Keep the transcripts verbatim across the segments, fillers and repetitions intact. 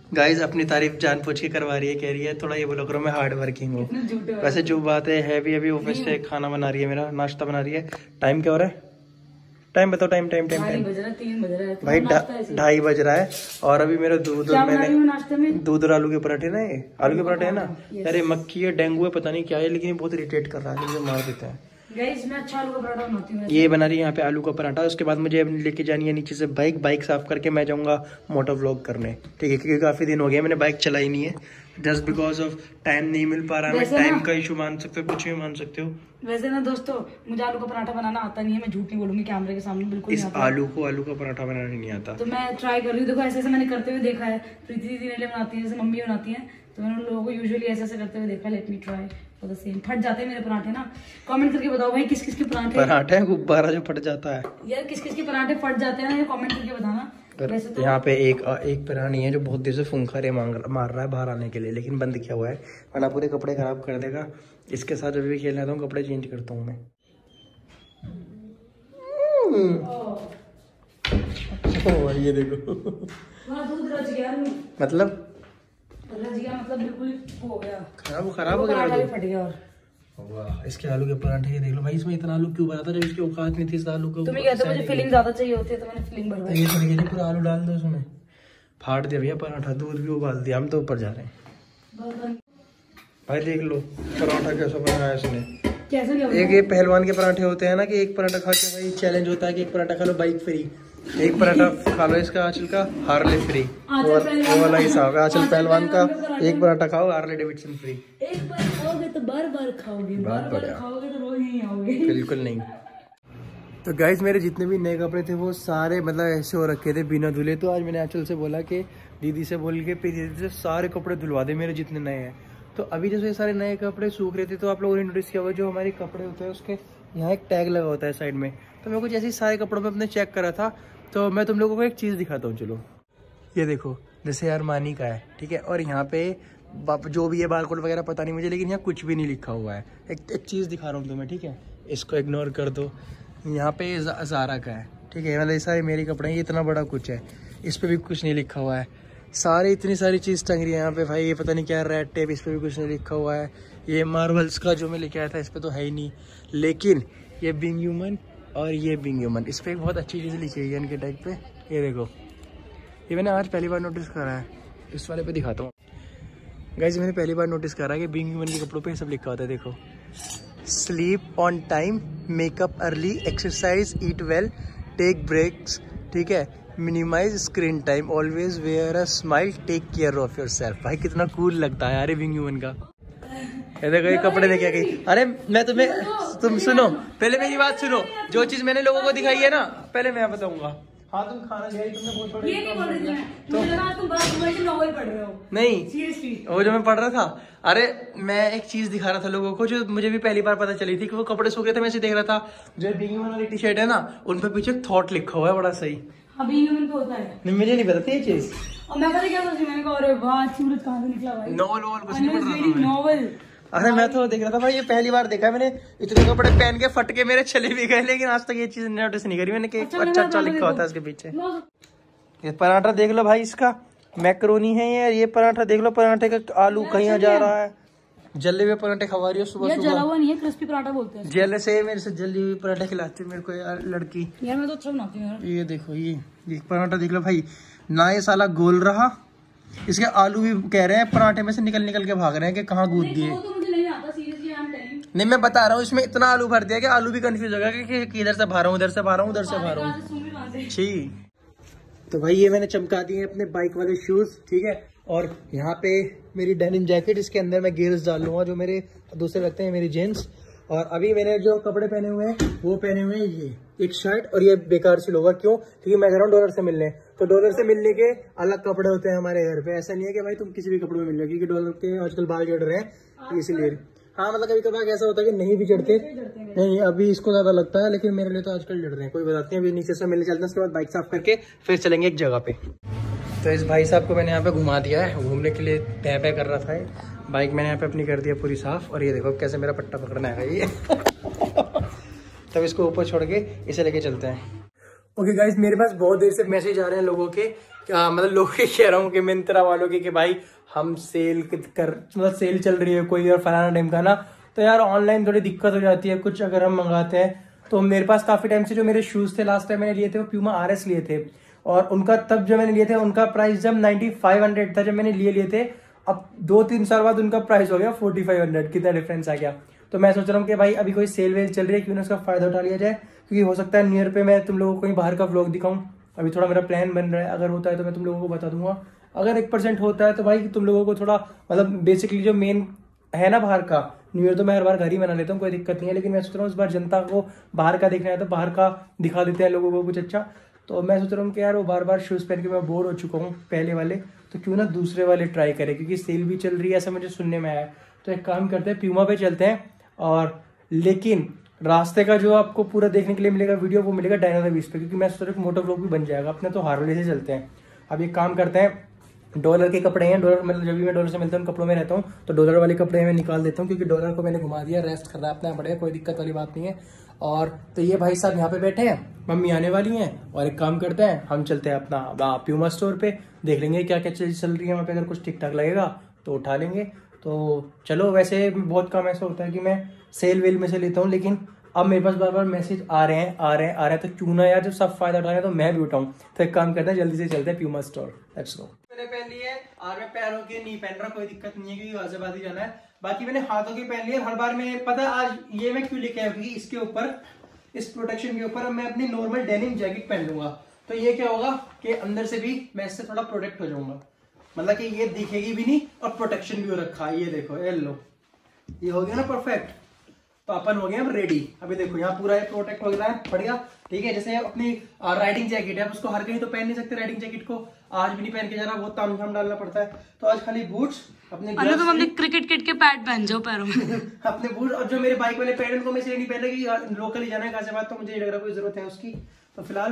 Guys अपनी तारीफ जान पूछ के करवा रही है, कह रही है थोड़ा ये बोलो करो मैं हार्ड वर्किंग हूँ। वैसे जो बात है हैवी अभी ऑफिस से खाना बना रही है, मेरा नाश्ता बना रही है। टाइम क्या हो रहा है? टाइम बताओ, टाइम टाइम टाइम टाइम भाई ढाई बज रहा है। और अभी मेरा दूध मैंने दूध और आलू के पराठे ना, ये आलू के पराठे है ना, अरे मक्खी है डेंगू है पता नहीं क्या है, लेकिन बहुत इरिटेट कर रहा है, मुझे मार देता है। गाइस मैं अच्छा आलू का पराठा बनाती हूं। ये बना रही है यहाँ पे आलू का पराठा। उसके बाद मुझे लेके जानी है नीचे से बाइक बाइक साफ करके मैं जाऊंगा मोटर व्लॉग करने, ठीक है, क्योंकि काफी दिन हो गया मैंने बाइक चलाई नहीं है, जस्ट बिकॉज ऑफ टाइम नहीं मिल पा रहा है। टाइम का इशू मान सकते हो, कुछ भी मान सकते हो। वैसे ना दोस्तों मुझे आलू का पराठा बनाना आता नहीं है, मैं झूठ नहीं बोलूंगी कैमरे के सामने, बिल्कुल इस आलू को आलू का पराठा बनाना नहीं आता, तो मैं ट्राई कर रही हूँ। देखो ऐसे ऐसे मैंने करते हुए देखा है, प्रीति दीदी ने बनाती है, जैसे मम्मी बनाती है, तो मैंने उन लोगों को यूजुअली ऐसे ऐसे करते हुए देखा। Let me try for the same. फट जाते हैं मेरे पराठे ना, कमेंट करके बताओ भाई किस किस के पराठे पराठे गुब्बारा जो फट जाता है यार, किस किस के पराठे फट जाते हैं ना, ये कमेंट करके बताना। तो यहाँ पे एक एक प्राणी है जो बहुत देर से फुंखारे मार रहा है बाहर आने के लिए, लेकिन बंद किया हुआ है वरना पूरे कपड़े खराब कर देगा। इसके साथ जब भी खेलना आता हूँ कपड़े चेंज करता हूँ मैं। ओ, ये देखो दूध रच गया मतलब रच गया मतलब बिल्कुल हो गया खराब खराब हो गया, फट गया। और वाह इसके आलू के पराठे ये देख लो भाई, इसमें इतना आलू क्यों भरा था जब इसकी औकात नहीं थी इस आलू को। तुम्हें कहते मुझे फीलिंग ज्यादा चाहिए होती है तो मैंने फीलिंग भरवाई। ये तरीके से पूरा आलू डाल दो उसमें, फाड़ दिया भैया पराठा, दूध भी उबाल दिया, हम तो ऊपर जा रहे हैं। भाई देख लो पराठा कैसा बनाया इसने, कैसे लिया? एक ये पहलवान के पराठे होते हैं ना कि एक पराठा खा के भाई चैलेंज होता है कि एक पराठा खा लो बाइक फ्री, एक पराठा खा लो इसका आंचल का हार्ले फ्री, वो वाला हिसाब है। आंचल पहलवान का एक पराठा खाओ हार्ले डेविडसन फ्री। एक बार खाओगे तो बार बार खाओगे, बार बार खाओगे तो रोज नहीं आओगे। बिल्कुल नहीं। तो गाइस मेरे जितने भी नए कपड़े थे वो सारे मतलब ऐसे हो रखे थे बिना धुले, तो आज मैंने आंचल से बोला कि दीदी से बोल के दीदी से सारे कपड़े धुलवा दे मेरे जितने नए हैं। तो अभी जैसे सारे नए कपड़े सूख रहे थे तो आप लोगों ने नोटिस किया होगा जो हमारे कपड़े होते हैं उसके यहाँ एक टैग लगा होता है साइड में, तो मैं कुछ ऐसे सारे कपड़ों में अपने चेक करा था। तो मैं तुम लोगों को एक चीज़ दिखाता हूँ, चलो ये देखो जैसे अरमानी का है, ठीक है, और यहाँ पे जो भी है बारकोड वगैरह पता नहीं मुझे, लेकिन यहाँ कुछ भी नहीं लिखा हुआ है। एक एक चीज़ दिखा रहा हूँ तुम्हें, ठीक है, इसको इग्नोर कर दो। यहाँ पे ज़ारा का है, ठीक है, मतलब ये सारे मेरे कपड़े हैं, ये इतना बड़ा कुछ है, इस पर भी कुछ नहीं लिखा हुआ है। सारी इतनी सारी चीज़ टंग रही है यहाँ पे भाई, ये पता नहीं क्या रेड टेप, इस पर भी कुछ नहीं लिखा हुआ है। ये मार्वल्स का जो मैं लेके आया था इस पर तो है ही नहीं, लेकिन ये बिंग ह्यूमन और ये बिंग ह्यूमन इस पर एक बहुत अच्छी चीज़ लिखी है इनके टैग पे। ये देखो, ये मैंने आज पहली बार नोटिस करा है, इस वाले पे दिखाता हूँ गाइस। मैंने पहली बार नोटिस करा कि बिंग ह्यूमन के कपड़ों पे सब लिखा होता है। देखो, sleep on time, makeup early, exercise, eat well, take breaks, ठीक है, minimise screen time, always wear a smile, take care of yourself. भाई कितना कूल लगता है यार बिंग ह्यूमन का। ये देखो ये कपड़े लेके आ गई। अरे मैं तुम्हें, तुम सुनो पहले मेरी बात सुनो, जो चीज मैंने लोगों को दिखाई है ना पहले मैं बताऊंगा। हाँ तुम खाना दिया तुमने बहुत बड़े, ये नहीं बोल रही थी तो मुझे लगा तुम बड़ा नॉवेल पढ़ रहे हो। नहीं सीरियसली वो जो मैं पढ़ रहा था, अरे मैं एक चीज दिखा रहा था लोगों को जो मुझे भी पहली बार पता चली थी कि वो कपड़े सूख रहे थे, मैं ऐसे देख रहा था जो बिंग ह्यूमन वाली टी शर्ट है ना उन पे पीछे थॉट लिखा हुआ है बड़ा सही। हाँ बिंग ह्यूमन पे होता है। नहीं मुझे नहीं पता था ये चीज, और मैं पता क्या सोच रही, मैंने कहा अरे वाह सूरज कहाँ से निकला भाई, नॉवल वॉवल कुछ नहीं पढ़ रहा था नॉवल। अरे मैं तो देख रहा था भाई, ये पहली बार देखा मैंने, इतने कपड़े पहन के फट के मेरे चले भी गए, लेकिन आज तक ये चीज नोटिस नहीं करी मैंने कि अच्छा अच्छा, अच्छा लिखा होता है इसके पीछे। ये पराठा देख लो भाई, इसका मैक्रोनी है ये ये पराठा देख लो, पराठे का आलू कहीं जा रहा है, जले हुए पराठे खवा रही हो सुबह सुबह। जला हुआ नहीं है, क्रिस्पी पराठा बोलते हैं। जले से मेरे से जली हुई पराठे खिलाती है मेरे को यार लड़की यार, मैं तो अच्छा बनाती हूँ यार। ये देखो ये ये पराठा देख लो भाई, ना ये साला गोल रहा, इसके आलू भी कह रहे हैं पराठे में से निकल निकल के भाग रहे हैं कि कहाँ कूद दिए। नहीं मैं बता रहा हूँ, इसमें इतना आलू भर दिया कि आलू भी कंफ्यूज हो गया कि इधर से भर रहा हूँ उधर से भर रहा हूँ उधर से भर रहा हूँ। छी। तो भाई ये मैंने चमका दिए अपने बाइक वाले शूज, ठीक है, और यहाँ पे मेरी डेनिम जैकेट, इसके अंदर मैं गियर्स डाल लूंगा जो मेरे दूसरे लगते हैं मेरी जीन्स। और अभी मैंने जो कपड़े पहने हुए हैं वो पहने हुए हैं ये एक शर्ट, और ये बेकार सी लोगा, क्यों? क्योंकि मैं जा रहा हूँ डॉलर से मिलने, तो डॉलर से मिलने के अलग कपड़े होते हैं हमारे घर पे, ऐसा नहीं है कि भाई तुम किसी भी कपड़े में मिल जाओ, क्योंकि डॉलर के आजकल बाल चढ़ रहे हैं इसलिए। हाँ मतलब कभी कभार ऐसा होता है कि नहीं भी चढ़ते, नहीं अभी इसको ज्यादा लगता है, लेकिन मेरे लिए तो आजकल चढ़ रहे हैं। कोई बताते हैं, अभी नीचे से मिलने चलते हैं, उसके बाद बाइक साफ करके फिर चलेंगे एक जगह पे। तो इस भाई साहब को मैंने यहाँ पे घुमा दिया है, घूमने के लिए तय तय कर रहा था। बाइक मैंने यहाँ पे अपनी कर दिया पूरी साफ, और ये देखो कैसे मेरा पट्टा पकड़ना है ये तब इसको ऊपर छोड़ के इसे लेके चलते हैं। ओके गाइस, मेरे पास बहुत देर से मैसेज आ रहे हैं लोगों के, क्या मतलब लोगों के कह रहा हूँ कि मिंत्रा वालों के कि भाई हम सेल कर मतलब सेल चल रही है कोई और फलाना टाइम का ना, तो यार ऑनलाइन थोड़ी दिक्कत हो जाती है कुछ अगर हम मंगाते हैं। तो मेरे पास काफी टाइम से जो मेरे शूज थे लास्ट टाइम मैंने लिए थे वो प्यूमा आर एस लिए थे, और उनका तब जब मैंने लिए थे उनका प्राइस जब नाइन्टी फाइव हंड्रेड था जब मैंने लिए लिए थे। अब दो तीन साल बाद उनका प्राइस हो गया फोर्टी फाइव हंड्रेड, कितना डिफरेंस आ गया। तो मैं सोच रहा हूँ कि भाई अभी कोई सेल वेल चल रही है, क्यों ना उसका फायदा उठा लिया जाए, क्योंकि हो सकता है न्यू ईयर पे मैं तुम लोगों को कहीं बाहर का व्लॉग दिखाऊं। अभी थोड़ा मेरा प्लान बन रहा है, अगर होता है तो मैं तुम लोगों को बता दूंगा। अगर एक परसेंट होता है तो भाई तुम लोगों को थोड़ा मतलब बेसिकली जो मेन है ना बाहर का, न्यू ईयर तो मैं हर बार घर ही मना लेता हूँ, कोई दिक्कत नहीं है, लेकिन मैं सोच रहा हूँ इस बार जनता को बाहर का देखना है तो बाहर का दिखा देते हैं लोगों को कुछ अच्छा। तो मैं सोच रहा हूँ कि यार वो बार बार शूज़ पहन के मैं बोर हो चुका हूँ पहले वाले, तो क्यों ना दूसरे वाले ट्राई करें, क्योंकि सेल भी चल रही है ऐसा मुझे सुनने में आया। तो एक काम करते हैं, प्यूमा पे चलते हैं, और लेकिन रास्ते का जो आपको पूरा देखने के लिए मिलेगा वीडियो वो मिलेगा डायनासोर बीच पे, क्योंकि मैं सोच रहा हूँ मोटो व्लॉग भी बन जाएगा अपने। तो हार्ले से चलते हैं। अब एक काम करते हैं, डॉलर के कपड़े हैं, डॉलर मतलब जब भी मैं डॉलर से मिलता हूँ कपड़ों में रहता हूँ, तो डॉलर वाले कपड़े मैं निकाल देता हूँ, क्योंकि डॉलर को मैंने घुमा दिया, रेस्ट करना अपना पड़ेगा, कोई दिक्कत वाली बात नहीं है। और तो ये भाई साहब यहाँ पे बैठे हैं, मम्मी आने वाली हैं, और एक काम करते हैं हम चलते हैं अपना प्यूमा स्टोर पे, देख लेंगे क्या क्या चीज़ चल रही है वहाँ पे, अगर कुछ ठीक ठाक लगेगा तो उठा लेंगे। तो चलो, वैसे बहुत कम ऐसा होता है कि मैं सेल वेल में से लेता हूँ, लेकिन अब मेरे पास बार बार मैसेज आ रहे हैं आ रहे हैं आ रहे हैं तो क्यों ना यार जब सब फायदा उठा रहे हैं तो मैं भी उठाऊं। तो एक काम करते हैं, जल्दी से चलते हैं प्यूमा स्टोर, लेट्स गो। मैंने पहन ली है, और मैं पैरों के नहीं पहन रहा, कोई दिक्कत नहीं है क्योंकि गाजियाबाद जाना है। बाकी मैंने हाथों के पहन लिए, हर बार में पता है आज ये मैं क्यों लेके आया, क्योंकि इसके ऊपर इस प्रोटेक्शन के ऊपर मैं अपनी नॉर्मल डेनिम जैकेट पहन लूंगा, तो ये क्या होगा कि अंदर से भी मैं इससे थोड़ा प्रोटेक्ट हो जाऊंगा, मतलब कि ये दिखेगी भी नहीं और प्रोटेक्शन भी हो रखा है। ये देखो, ये लो, ये हो गया ना परफेक्ट। तो अपन हो गए अब रेडी। अभी देखो यहाँ पूरा प्रोटेक्ट हो गया है, बढ़िया, ठीक है। जैसे अपनी राइडिंग जैकेट है, उसको हर कहीं तो पहन नहीं सकते राइडिंग जैकेट को, आज भी नहीं पहन के जाना, बहुत ताम झाम डालना पड़ता है। तो आज खाली बूट्स अपने तुम अपने क्रिकेट किट के पैड पहन जाओ पैरों में अपने बूट, और जो मेरे बाइक वाले पैड उनको मैं इसलिए नहीं पहन कि लोकल ही जाना है गाजियाबाद, तो मुझे लग रहा कोई जरूरत है उसकी। तो फिलहाल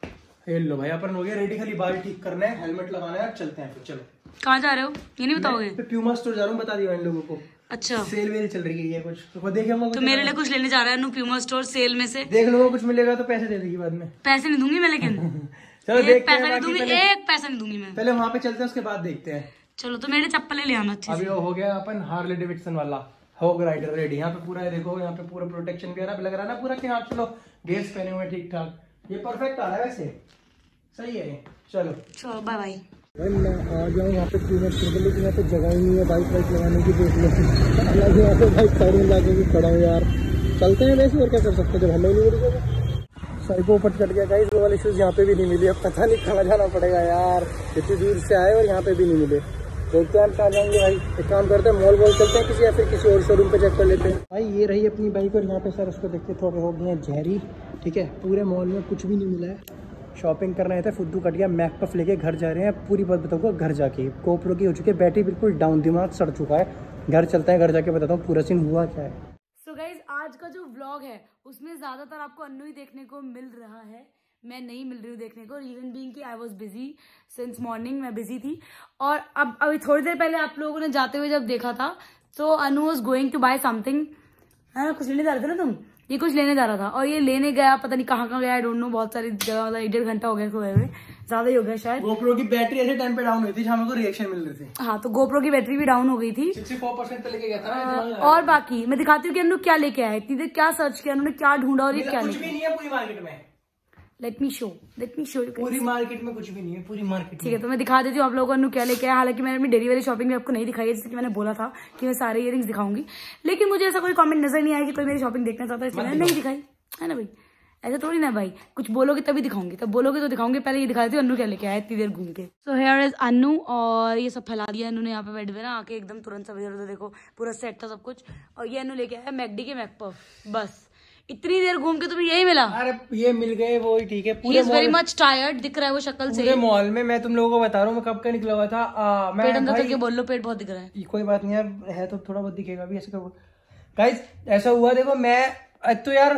लो भाई अपन हो गया रेडी, खाली बाल ठीक करना है, हेलमेट लगाना है, चलते हैं फिर। चलो कहाँ जा रहे हो ये नहीं बताओगे? प्यूमा स्टोर जा रहा हूँ, बता दिया इन लोगों को। अच्छा, सेल वेल चल रही है कुछ, तो देखेंगे तो मेरे लिए कुछ लेने जा रहा है प्यूमा स्टोर सेल में से, देख लूंगा कुछ मिलेगा तो पैसे दे देगी बाद में। पैसे नहीं दूंगी मैं, लेकिन चलो एक पैसा नहीं दूंगी, एक पैसा नहीं दूंगी मैं, पहले वहाँ पे चलते हैं उसके बाद देखते हैं। चलो, तो मेरे चप्पल ले आना अच्छे से। अभी हो गया अपन हार्ले डेविडसन वाला होग राइडर रेडी। यहाँ पे पूरा है, देखो यहाँ पे पूरा प्रोटेक्शन भी आ रहा है, लग रहा है ना पूरा कि हाँ चलो गेट्स पहने हुए ठीक ठाक, ये परफेक्ट आ रहा है, वैसे सही है। चलो चलो बाय बाय। भाई मैं आ जाऊँ यहाँ पे प्यूमा स्टोर, लेकिन यहाँ पे जगह ही नहीं है बाइक वाइक लगाने की, देख लो अलग यहाँ पे बाइक साइड में जाके भी खड़ा हूँ यार। चलते हैं वैसे, और क्या कर सकते हैं जब हमें नहीं मिली जगह। साइको ऊपर चढ़ गया गाइस, वो वाले शूज़ यहाँ पे भी नहीं मिले, अब पता नहीं कहाँ जाना पड़ेगा यार, इतनी दूर से आए और यहाँ पे भी नहीं मिले। देखते हैं कहाँ जाएंगे भाई, एक काम करते हैं मॉल वॉल चलते हैं किसी, या फिर किसी और शोरूम पे चेक कर लेते हैं। भाई ये रही अपनी बाइक, और यहाँ पे सर उसको देखते थोड़े हो गए हैं जहरी, ठीक है। पूरे मॉल में कुछ भी नहीं मिला है, शॉपिंग करना है, फुद्दू कट गया, मैक पफ लेके घर जा रहे हैं। पूरी बात बताऊंगा घर जाके, गोप्रो की हो चुकी है बैटरी बिल्कुल डाउन, दिमाग सड़ चुका है। घर चलते हैं, घर जाके बताता हूँ पूरा सीन हुआ क्या है। सो so गाइज, आज का जो व्लॉग है उसमें ज्यादातर आपको अन्नू ही देखने को मिल रहा है, मैं नहीं मिल रही हूँ देखने को। रीजन बीइंग कि I was busy since morning, मैं बिजी थी। और अब अभी थोड़ी देर पहले आप लोगों ने जाते हुए जब देखा था, तो Anu was going to buy something, है ना, कुछ लेने जा रहे थे ना तुम, ये कुछ लेने जा रहा था, और ये लेने गया पता नहीं कहाँ कहाँ गया, आई डोंट नो, बहुत सारी जगह, मतलब एक डेढ़ घंटा हो गया इसको गए हुए, ज्यादा ही हो गया शायद। गोप्रो की बैटरी ऐसे टाइम पे डाउन हुई थी, हमें को रिएक्शन मिल रहे थे। हाँ, तो गोप्रो की बैटरी भी डाउन हो गई थी, सिक्सटी फोर परसेंट पे लेके गया था। और बाकी मैं दिखाती हूँ कि अनु क्या लेके आया, इतनी देर क्या सर्च किया उन्होंने, क्या ढूंढा, और ये क्या कुछ भी नहीं है पूरी मार्केट में। Let me show let me show पूरी मार्केट में कुछ भी नहीं है, पूरी मार्केट। ठीक है, तो मैं दिखा देती हूँ आप लोगों को क्या लेके आया। हालांकि मैंने अपनी डेली वाली शॉपिंग में आपको नहीं दिखाई है, जैसे कि मैंने बोला था कि मैं सारे इयरिंग्स दिखाऊंगी, लेकिन मुझे ऐसा कोई कमेंट नजर नहीं आया कि कोई मेरी शॉपिंग देखना चाहता है, इसलिए मैंने नहीं दिखाई, है ना भाई। ऐसा थोड़ी ना भाई, कुछ बोलोगे तभी दिखाऊंगी, तब बोलोगे तो दिखाऊंगी। पहले ये दिखा देती हूँ अनु क्या लेके आया इतनी देर घूम के। सो हेयर इज अनु, और ये सब फैला दिया अनु ने यहाँ पे बैठ ना आके, एकदम तुरंत सब इधर उधर देखो, पूरा सेट था सब कुछ। और ये अनु लेके आया मैकडी के मैकपफ, बस इतनी देर घूम के तुम्हें यही मिला? अरे ये मिल गए वो ही ठीक है। पूरे वेरी मच टायर्ड दिख रहा है वो शक्ल से। पूरे मॉल में मैं तुम लोगों को बता रहा हूँ मैं कब का निकला हुआ था। आ, मैं पेट अंदर करके बोल लो, पेट बहुत दिख रहा है। कोई बात नहीं है, है तो थोड़ा बहुत दिखेगा भी, ऐसे करो गाइस। ऐसा हुआ देखो, मैं तो यार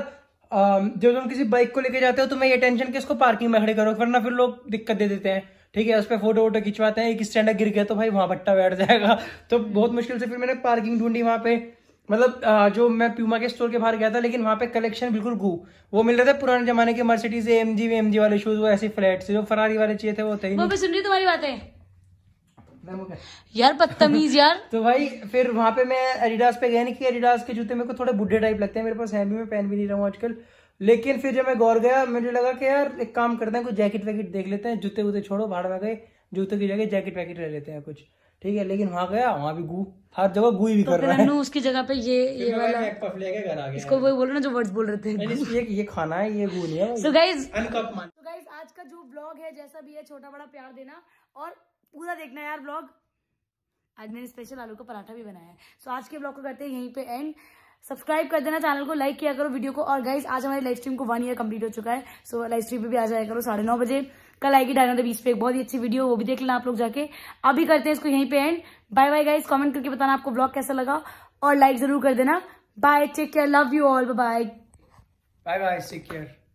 जब तुम किसी बाइक को लेके जाते हो तो मैं ये टेंशन कि इसको पार्किंग में खड़े करो, वरना फिर लोग दिक्कत दे देते हैं, ठीक है। उस पर फोटो वोटो खिंचवाते हैं, एक स्टैंड गिर गया तो भाई वहां पट्टा बैठ जाएगा। तो बहुत मुश्किल से फिर मैंने पार्किंग ढूंढी वहां पे, मतलब आ, जो मैं प्यूमा के स्टोर के बाहर गया था, लेकिन वहाँ पे कलेक्शन बिल्कुल गू वो मिल रहे थे पुराने जमाने के मर्सिडीज एमजी एमजी वाले शूज, वो ऐसे फ्लैट से जो फरारी वाले चाहिए थे वो थे ही वो भी सुन रही तुम्हारी बातें नहीं। यार, बदतमीज यार। तो भाई फिर वहाँ पे मैं एडिडास पे गया नहीं कि एडिडास के जूते मेरे को थोड़े बुढ़े टाइप लगते हैं, मेरे पास है भी, मैं पहन भी नहीं रहा हूँ आजकल। लेकिन फिर जब मैं गौर गया मुझे लगा कि यार एक काम करते हैं, कुछ जैकेट वैकेट देख लेते हैं, जूते वूते छोड़ो भाड़ में गए, जूते की जगह जैकेट वैकेट ले लेते हैं कुछ, ठीक है। लेकिन वहाँ गया, वहाँ भी गू, हर जगह गू ही कर रहा है। उसकी जगह पे ये ये वाला लेके घर आ गया, इसको वही बोल रहे ना जो वर्ड्स बोल रहे थे, ये ये खाना है, ये गू नहीं है। सो गाइस अनकप मान। तो गाइस आज का जो ब्लॉग है जैसा भी है, छोटा बड़ा प्यार देना और पूरा देखना यार ब्लॉग। आज मैंने स्पेशल आलू का पराठा भी बनाया है। सो आज के ब्लॉग को करते हैं यहीं पे एंड। सब्सक्राइब कर देना चैनल को, लाइक किया करो वीडियो को। और गाइस आज हमारी लाइव स्ट्रीम को वन ईयर कंप्लीट हो चुका है। सो लाइव स्ट्रीम पे भी आ जाया करो साढ़े नौ बजे। कल आएगी ढाई बीस पे एक बहुत ही अच्छी वीडियो, वो भी देख लेना आप लोग जाके। अभी करते हैं इसको यहीं पे end. Bye bye guys, comment करके बताना आपको ब्लॉग कैसा लगा और लाइक जरूर कर देना। Bye, take care, love you all, bye bye bye bye, take care.